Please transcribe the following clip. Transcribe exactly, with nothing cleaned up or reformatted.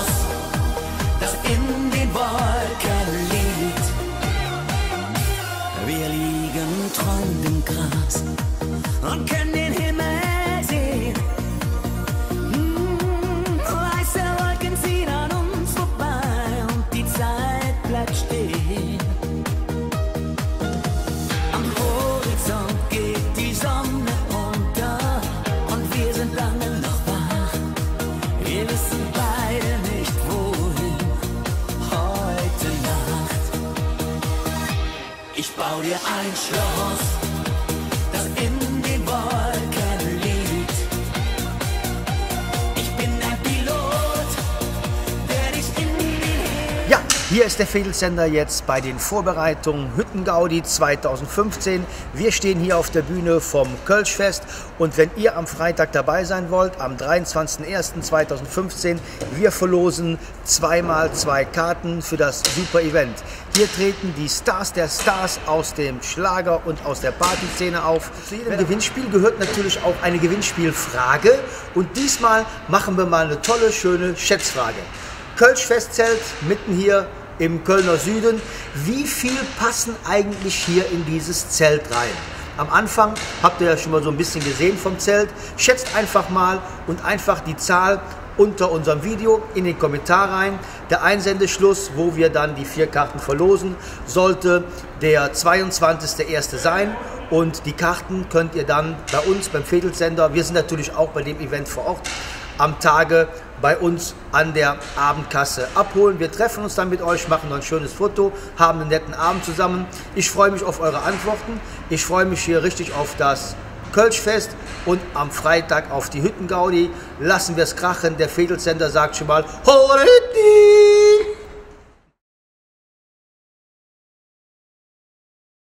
Schloss, das in den Wolken liegt. Wir liegen träumend im Gras und können den Himmel sehen. Hm, weiße Wolken ziehen an uns vorbei und die Zeit bleibt stehen. Am Horizont geht die Sonne unter und wir sind lange noch wach. Wir wissen beide nicht wohin heute Nacht. Ich bau dir ein Schloss, das in den Wolken liegt. Ich bin ein Pilot, der dich in den Himmel... Ja, hier ist der Vedelssender jetzt bei den Vorbereitungen Hüttengaudi zweitausendfünfzehn. Wir stehen hier auf der Bühne vom Kölschfest und wenn ihr am Freitag dabei sein wollt, am dreiundzwanzigsten ersten zweitausendfünfzehn, wir verlosen zweimal zwei Karten für das super Event. Hier treten die Stars der Stars aus dem Schlager und aus der Partyszene auf. Zu jedem Gewinnspiel gehört natürlich auch eine Gewinnspielfrage und diesmal machen wir mal eine tolle, schöne Schätzfrage. Kölschfestzelt mitten hier im Kölner Süden. Wie viel passen eigentlich hier in dieses Zelt rein? Am Anfang habt ihr ja schon mal so ein bisschen gesehen vom Zelt. Schätzt einfach mal und einfach die Zahl unter unserem Video in den Kommentar rein. Der Einsendeschluss, wo wir dann die vier Karten verlosen, sollte der zweiundzwanzigste erste sein. Und die Karten könnt ihr dann bei uns beim Vedelssender, wir sind natürlich auch bei dem Event vor Ort, am Tage bei uns an der Abendkasse abholen. Wir treffen uns dann mit euch, machen noch ein schönes Foto, haben einen netten Abend zusammen. Ich freue mich auf eure Antworten. Ich freue mich hier richtig auf das Kölschfest und am Freitag auf die Hüttengaudi. Lassen wir es krachen. Der Vedelssender sagt schon mal Horeti!